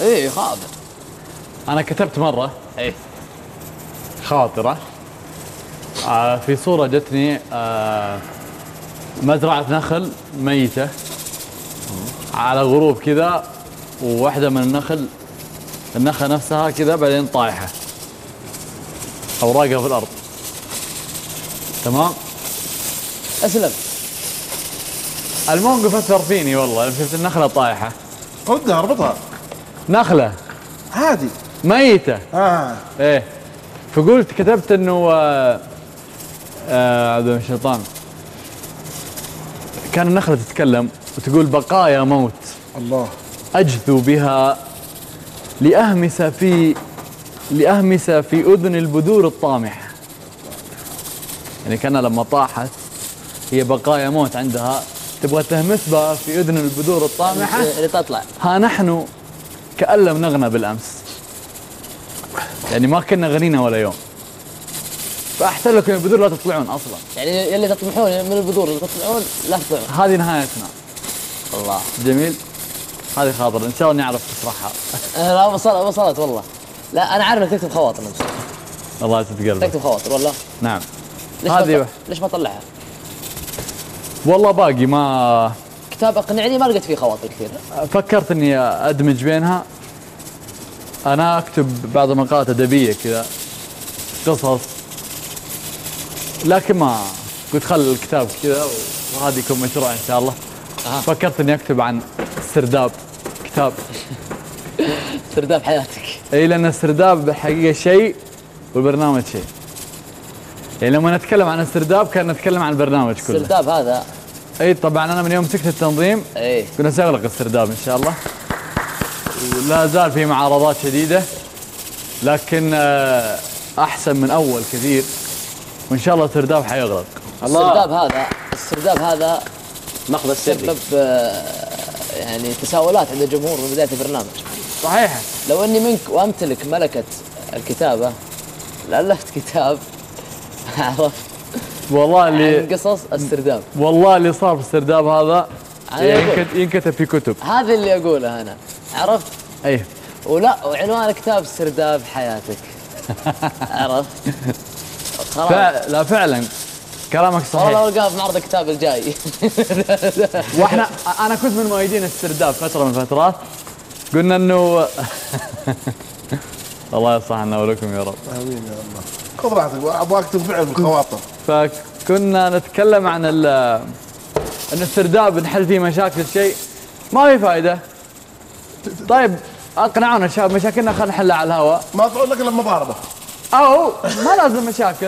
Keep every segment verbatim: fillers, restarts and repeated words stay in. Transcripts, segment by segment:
ايه خاطر. انا كتبت مره ايه خاطره آه في صوره جتني آه مزرعه نخل ميته على غروب كذا، وواحده من النخل النخله نفسها كذا بعدين طايحه اوراقها في الارض. تمام. اسلم. الموقف اثر فيني والله لما شفت النخله طايحه. ردها اربطها. نخله عادي ميته. اه ايه. فقلت كتبت انه آه آه عبد الشيطان كان النخله تتكلم وتقول بقايا موت الله اجثو بها لاهمس في لاهمس في اذن البذور الطامحه. يعني كان لما طاحت هي بقايا موت عندها، تبغى تهمس بها في اذن البذور الطامحه اللي تطلع. ها نحن كأن لم نغنى بالامس، يعني ما كنا غنينا ولا يوم. فاحسن لكم البذور لا تطلعون اصلا. يعني يلي تطمحون من البذور اللي تطلعون لا تطلعون. هذه نهايتنا. الله جميل. هذه خاطر ان شاء الله اني اعرف تشرحها. لا وصلت وصلت والله. لا انا عارف انك تكتب خواطر نفسك. الله يسعد قلبك. تكتب خواطر والله. نعم. ليش هذه ما ليش ما طلعها؟ والله باقي ما كتاب اقنعني ما لقيت فيه خواطر كثير. فكرت اني ادمج بينها. انا اكتب بعض مقالات ادبيه كذا، قصص، لكن ما قلت خل الكتاب كذا وهذا يكون مشروع ان شاء الله. أه. فكرت اني اكتب عن السرداب كتاب. سرداب حياتك. اي لان السرداب حقيقه شيء والبرنامج شيء. يعني لما نتكلم عن السرداب كان نتكلم عن البرنامج كله. السرداب هذا. اي طبعا انا من يوم مسكت التنظيم ايه كنا سنغلق السرداب ان شاء الله. ولا زال في معارضات شديده، لكن آه، احسن من اول كثير، وان شاء الله السرداب حيغلق. السرداب هذا السرداب هذا مخبز سري. سبب آه، يعني تساؤلات عند الجمهور من بدايه البرنامج. صحيح. لو اني منك وامتلك ملكه الكتابه لالفت كتاب عرفت والله اللي عن قصص السرداب. والله اللي صار في السرداب هذا أنا أقول. ينكت- ينكتب في كتب. هذا اللي اقوله انا عرفت. ايه. ولا وعنوان الكتاب سرداب حياتك. عرفت. خلاص فع... لا فعلا كلامك والله صحيح. لو القاه في معرض الكتاب الجاي. واحنا انا كنت من مؤيدين السرداب فتره من الفترات، قلنا انه الله يصلح لنا ولكم يا رب. امين يا الله. خذ راحتك ابغاك تنفعل بالخواطر. فكنا نتكلم عن ال ان السرداب نحل فيه مشاكل شيء ما في فائده. طيب اقنعونا الشباب مشاكلنا خلينا نحلها على الهواء، ما تقول لك الا مضاربه. او ما لازم مشاكل.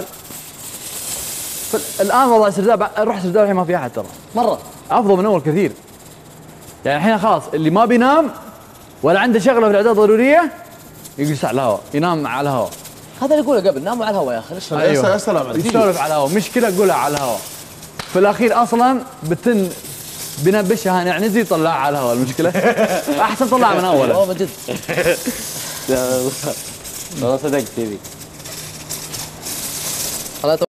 الان والله السرداب روح السرداب الحين ما في احد ترى، مره افضل من اول كثير. يعني الحين خلاص اللي ما بينام ولا عنده شغله في الاعداد ضروريه يجلس على الهواء، ينام على الهواء. هذا اللي يقوله قبل ناموا على الهواء يا اخي. ليش أيوه. يا سلام عليك. يسولف على الهواء، مشكله قولها على الهواء. في الاخير اصلا بتن بنبشها نعنزي يطلعها على الهواء المشكله. احسن طلعها من اوله. والله من جد. والله صدقت ذي.